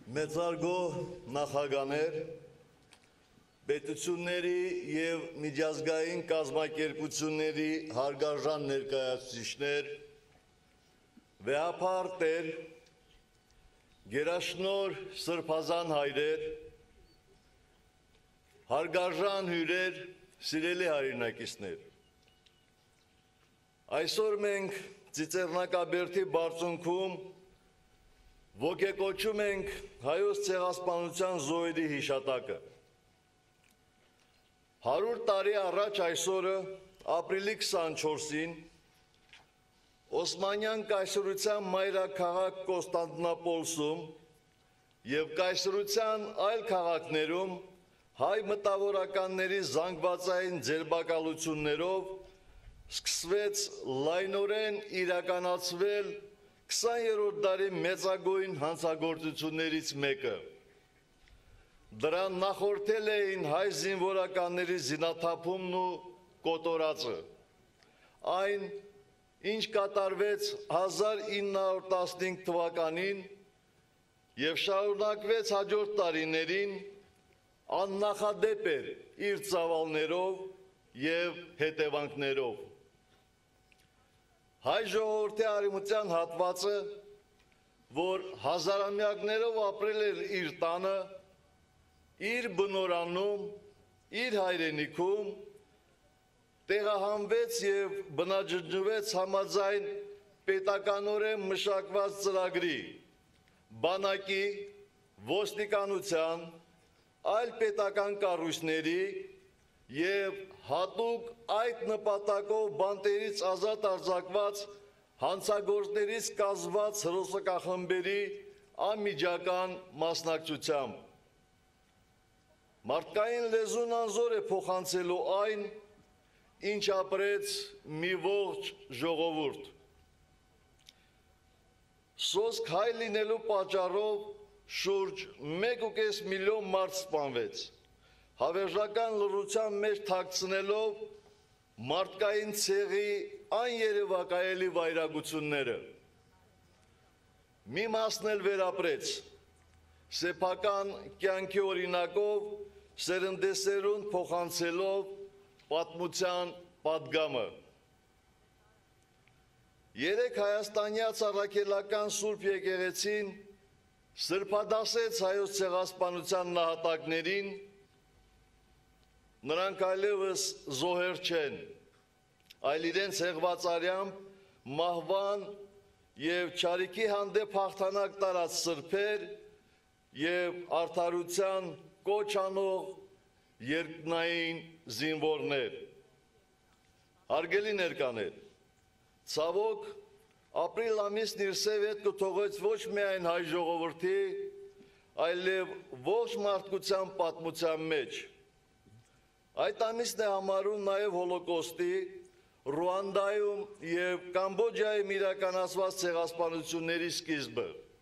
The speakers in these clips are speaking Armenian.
Մեծարգո նախագաներ, պետությունների և միջազգային կազմակերպությունների հարգարժան ներկայացուցիչներ, վեհապարտեր, գերաշնոր սրբազան հայրեր, հարգարժան հյուրեր, սիրելի հայրենակիցներ։ Այսօր մենք Ծիծեռնակաբերդի բարձունքում ոգեկոչում ենք հայոց ցեղասպանության զոհերի հիշատակը։ 100 տարի առաջ այսօրը, ապրիլի 24-ին, Օսմանյան կայսրության մայրաքաղաք Կոստանդնուպոլսում և կայսրության այլ քաղաքներում հայ մտավորականների զանգվածային ձերբակալություններով սկսվեց լայնորեն իրականացվել 20-րդ դարի մեծագույն հանցագործություններից մեկը։ Դրան նախորդել էին հայ զինվորականների զինաթափումն ու կոտորածը։ Այն, ինչ կատարվեց 1915 թվականին և շարունակվեց հաջորդ տարիներին, աննախադեպ էր իր ծավալներով և հետևանքներով։ Հայ ժողովրդի արևմտյան հատվածը, որ հազարամյակներով ապրել էր իր տանը, իր բնորանում, իր հայրենիքում, տեղահանվեց և բնաջնջվեց համաձայն պետականորեն մշակված ծրագրի, բանակի, ոստիկանության, այլ պետական կառույցների և հատուկ այդ նպատակով բանտերից ազատ արձակված հանցագործներից կազմված հրոսակախմբերի անմիջական մասնակցությամբ։ Մարդկային լեզուն անզոր է փոխանցելու այն, ինչ ապրեց մի ողջ ժողովուրդ։ Սոսկ հայ լինելու պատճառով շուրջ 1,5 միլիոն մարդ սպանվեց, հավերժական լռության մեջ թաքցնելով մարդկային ցեղի աներևակայելի վայրագությունները։ Մի մասն էլ վերապրեց, սեփական կյանքի օրինակով սերնդեսերունդ փոխանցելով պատմության պատգամը։ Երեկ հայաստանյաց առաքելական Սուրբ եկեղեցին սրբադասեց հայոց ցեղասպանության նահատակներին, նրանք այլևս զոհեր չեն, այլ իրենց հեղված արյամբ մահվան և չարիքի հանդեպ հաղթանակ տարած սրբեր և արդարության կոչ անող երկնային զինվորներ։ Հարգելի ներկաներ, ցավոք, ապրիլ ամիսն իր սև հետ կթողեց ոչ միայն հայ ժողովրդի, այլև ողջ մարդկության պատմության մեջ։ Այդ ամիսն է համարում նաև հոլոկոստի, Ռուանդայում և Կամբոջայում իրականացված ցեղասպանությունների սկիզբը։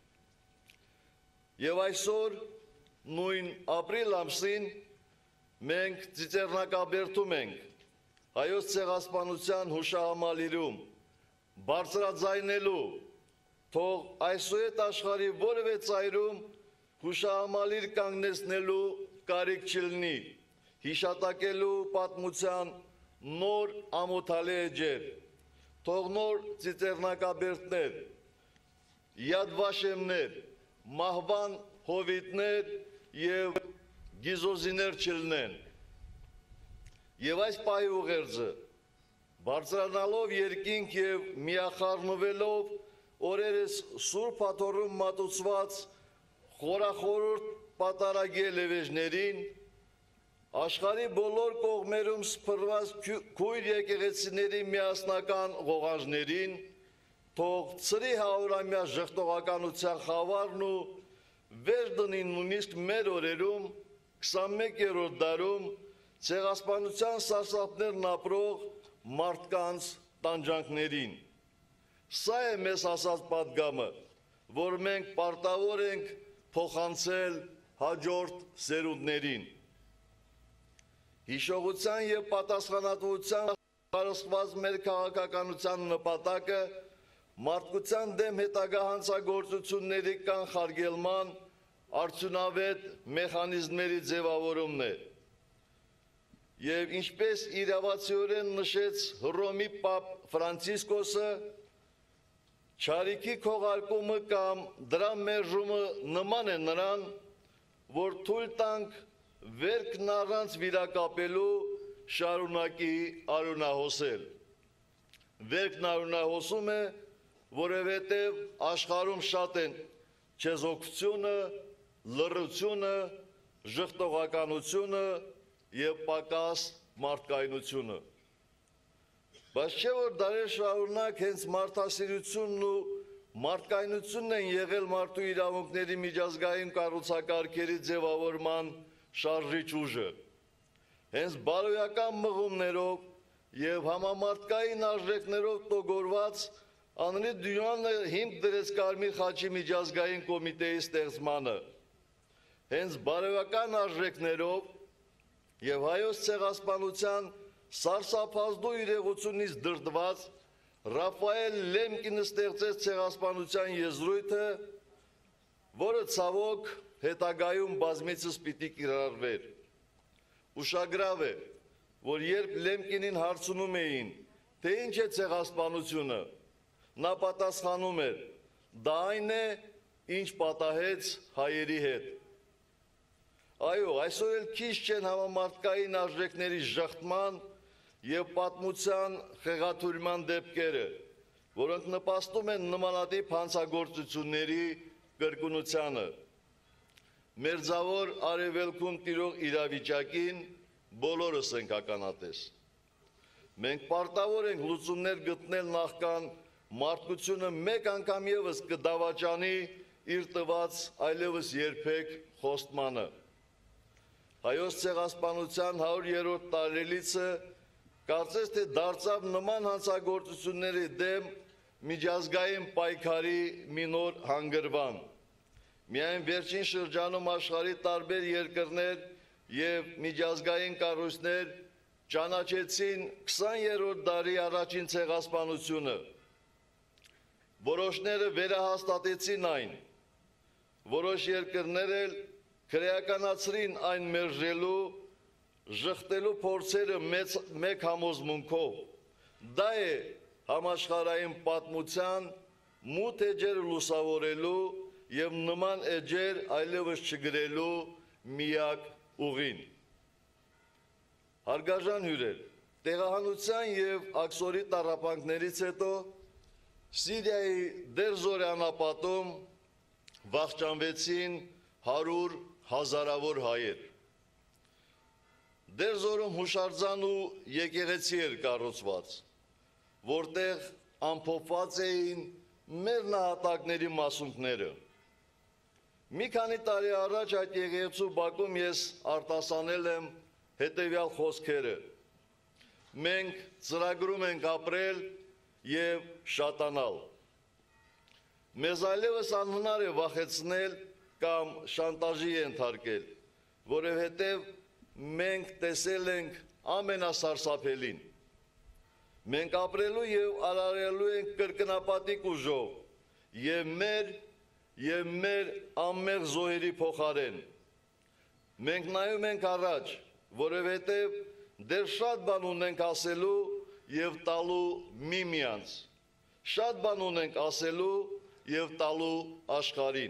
Եվ այսօր, նույն ապրիլ ամսին, մենք Ծիծեռնակաբերդում ենք հայոց ցեղասպանության հուշահամալիրում, բարձրաձայնելու, թող այսուհետ աշխարհի որևէ ծայրում հուշահամալիր կանգնեցնելու կարիք չլինի, հիշատակելու պատմության նոր ամոթալի էջեր, թող նոր ծիծեռնակաբերդներ, Յադ Վաշեմներ, մահվան հովիտներ և գիզոզիներ չլինեն։ Եվ այս պահի ուղերձը, բարձրանալով երկինք և միախառնվելով օրերս Սուրբ Աթոռում մատուցված խորախորհուրդ պատարագի ելևէջներին, աշխարհի բոլոր կողմերում սփռված քույր եկեղեցիների միասնական ղողանջներին, թող ծրի 100-ամյա ժխտողականության խավարն ու վեր դնի նույնիսկ մեր օրերում, 21-րդ դարում, ցեղասպանության սարսափներն ապրող մարդկանց տանջանքներին։ Սա է մեզ ասած պատգամը, որ մենք պարտավոր ենք փոխանցել հաջորդ սերունդներին։ Հիշողության և պատասխանատվության խարսխված մեր քաղաքականության նպատակը մարդկության դեմ հետագա հանցագործությունների կանխարգելման, արդյունավետ մեխանիզմների ձևավորումն է։ Եվ ինչպես իրավացիորեն նշեց Հռոմի Պապ Ֆրանցիսկոսը, չարիքի քողարկումը կամ դրա մերժումը նման է նրան, որ թույլ տանք վերքն առանց վիրակապելու շարունակի արյունահոսել։ Վերքն արյունահոսում է, որովհետև աշխարհում շատ են չեզոքությունը, լռությունը, ժխտողականությունը եւ պակաս մարդկայնությունը։ Բայց չէ որ դարեր շարունակ հենց մարդասիրությունն ու մարդկայնությունն են եղել մարդու իրավունքների միջազգային կառուցակարգերի ձևավորման շարժիչ ուժը։ Հենց բարոյական մղումներով եւ համամարտկային արժեքներով տոգորված Անրի Դյուանը հիմք դրեց Կարմիր խաչի միջազգային կոմիտեի ստեղծմանը։ Հենց բարոյական արժեքներով եւ հայոց ցեղասպանության սարսափազդու իրողությունից դրդված Ռաֆայել Լեմկինը ստեղծեց ցեղասպանության եզրույթը, որը ցավոք հետագայում բազմիցս պիտի կիրառվեր։ Ուշագրավ է, որ երբ Լեմկինին հարցնում էին, թե ինչ է ցեղասպանությունը, նա պատասխանում էր. դա այն է, ինչ պատահեց հայերի հետ։ Այո, այսօր էլ քիչ չեն համամարտկային արժեքների ժխտման եւ պատմության խեղաթյուրման դեպքերը, որոնք նպաստում են նմանատիպ հանցագործությունների կրկնությանը։ Մերձավոր արևելքում տիրող իրավիճակին բոլորս ենք ականատես։ Մենք պարտավոր ենք լուծումներ գտնել նախքան մարդկությունը մեկ անգամ եւս կդավաճանի իր տված այլևս երբեք խոստմանը։ Հայոց ցեղասպանության 100-րդ տարելիցը կարծես թե դարձավ նման հանցագործությունների դեմ միջազգային պայքարի մի նոր հանգրվան։ Միայն վերջին շրջանում աշխարհի տարբեր երկրներ եւ միջազգային կառույցներ ճանաչեցին 20-րդ դարի առաջին ցեղասպանությունը։ Որոշները վերահաստատեցին այն, որոշ երկրներ էլ քրեականացրին այն մերժելու, ժխտելու փորձերը մեկ համոզմունքով։ Դա է համաշխարհային պատմության մութ էջերը լուսավորելու եւ նման էջեր այլևս չգրելու միակ ուղին։ Հարգարժան հյուրեր, տեղահանության եւ աքսորի տառապանքներից հետո Սիրիայի Դերզորի անապատում վախճանվեցին 100 հազարավոր հայեր։ Դերզորում հուշարձան ու եկեղեցի էր կառուցված, որտեղ ամփոփված էին մեր նահատակների մասունքները։ Մի քանի տարի առաջ այդ եկեղեցու բակում ես արտասանել եմ հետևյալ խոսքերը. մենք ծրագրում ենք ապրել եւ շատանալ։ Մեզ այլևս անհնար է վախեցնել կամ շանտաժի ենթարկել, որովհետև մենք տեսել ենք ամենասարսափելին։ Մենք ապրելու եւ արարելու ենք կրկնապատիկ ուժով եւ մեր անմեղ զոհերի փոխարեն։ Մենք նայում ենք առաջ, որովհետև դեռ շատ բան ունենք ասելու եւ տալու միմյանց։ Շատ բան ունենք ասելու եւ տալու աշխարհին։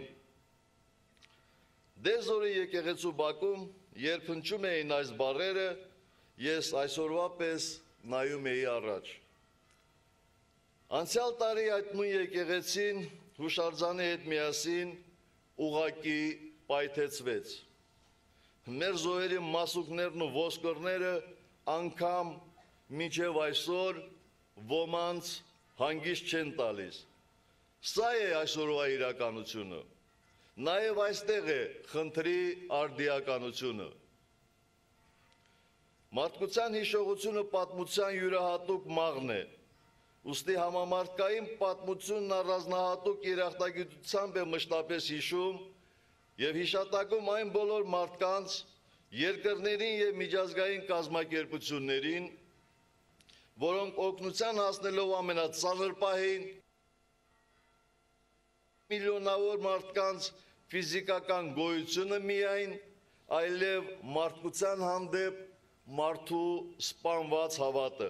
Դերզորի եկեղեցու բակում, երբ հնչում էին այս բառերը, ես այսօրվա պես նայում էի առաջ։ Անցյալ տարի այդ նույն եկեղեցին հուշարձանի հետ միասին ուղակի պայթեցվեց։ Մեր զոհերի մասուկներն ու ոսկորները անգամ մինչև այսօր ոմանց հանգիստ չեն տալիս։ Սա է այսօրվա իրականությունը։ Նաև այստեղ է խնդրի արդիականությունը։ Մարդկության հիշողությունը պատմության յուրահատուկ մաղն է։ Ուստի համամարտկային պատմությունն առանձնահատուկ երախտագիտությամբ է մշտապես հիշում եւ հիշատակում այն բոլոր մարդկանց, երկրներին եւ միջազգային կազմակերպություններին, որոնք օգնության հասնելով ամենածանր պահին միլիոնավոր մարդկանց ֆիզիկական գոյությունը միայն, այլև մարդկության հանդեպ մարդու սպանված հավատը։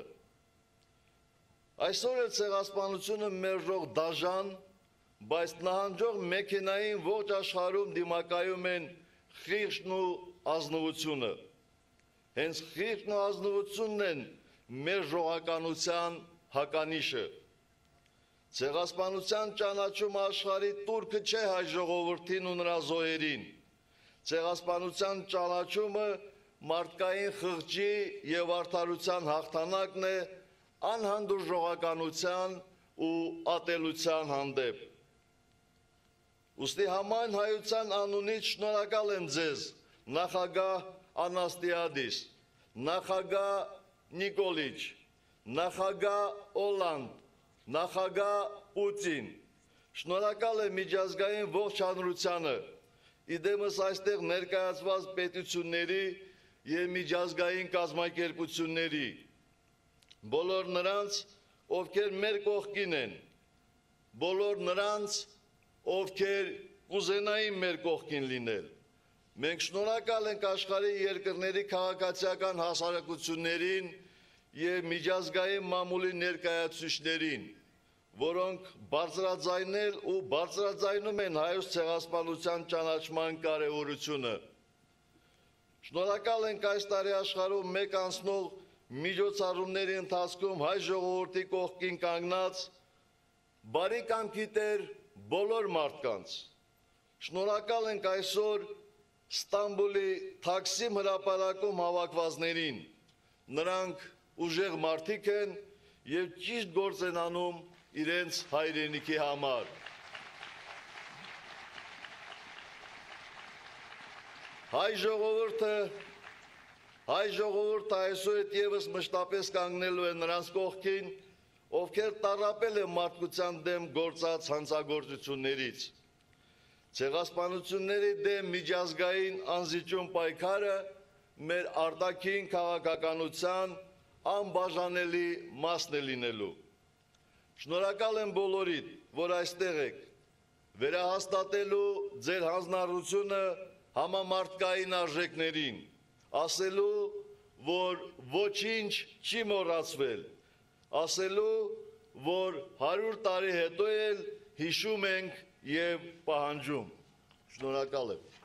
Այսօր էլ ցեղասպանությունը մերժող դաժան, բայց նահանջող մեքենային ողջ աշխարհում դիմակայում են խիղճն ու ազնվությունը։ Հենց խիղճն ու ազնվությունն են մեր ժողականության հականիշը։ Ցեղասպանության ճանաչումը աշխարհի տուրքը չէ հայ ժողովրդին ու նրա զոհերին։ Ցեղասպանության ճանաչումը մարդկային խղճի եւ արդարության հաղթանակն է անհանդուր ժողականության ու ատելության հանդեպ։ Ուստի համայն հայության անունից շնորհակալ եմ ձեզ, նախագահ Անաստիադիս, նախագահ Նիկոլիչ, նախագահ Օլանդ, նախագահ Պուտին, շնորհակալ եմ միջազգային ողջ հանրությանը, իդեմս այստեղ ներկայացված պետությունների եւ միջազգային կազմակերպությունների, բոլոր նրանց, ովքեր մեր կողքին են, բոլոր նրանց, ովքեր կուզենային մեր կողքին լինել։ Մենք շնորհակալ ենք աշխարհի երկրների քաղաքացիական հասարակություններին եւ միջազգային մամուլի ներկայացուցիչներին, որոնք բարձրաձայնել ու բարձրաձայնում են հայոց ցեղասպանության ճանաչման կարևորությունը։ Շնորհակալ ենք այս տարի աշխարհում մեկ անցնող միջոցառումների ընթացքում հայ ժողովրդի կողքին կանգնած բարի կամքի տեր բոլոր մարդկանց։ Շնորհակալ ենք այսօր Ստամբուլի Թաքսիմ հրապարակում հավաքվածներին։ Նրանք ուժեղ մարդիկ են եւ ճիշտ գործ են անում իրենց հայրենիքի համար։ Հայ ժողովուրդը այսօր եւս մշտապես կանգնելու է նրանց կողքին, ովքեր տառապել են մարդկության դեմ գործած հանցագործություններից։ Ցեղասպանությունների դեմ միջազգային անզիջում պայքարը մեր արտաքին քաղաքականության անբաժանելի մասն է լինելու։ Շնորհակալ եմ բոլորիդ, որ այստեղ եք, վերահաստատելու ձեր հանձնառությունը համամարտկային արժեքներին, ասելու, որ ոչինչ չի մոռացվել, ասելու, որ 100 տարի հետո էլ հիշում ենք եւ պահանջում։ Շնորհակալ եմ։